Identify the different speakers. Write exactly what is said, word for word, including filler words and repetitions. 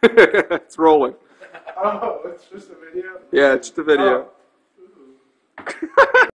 Speaker 1: It's rolling.
Speaker 2: Oh, it's just a video?
Speaker 1: Yeah, it's just a video.
Speaker 2: Oh.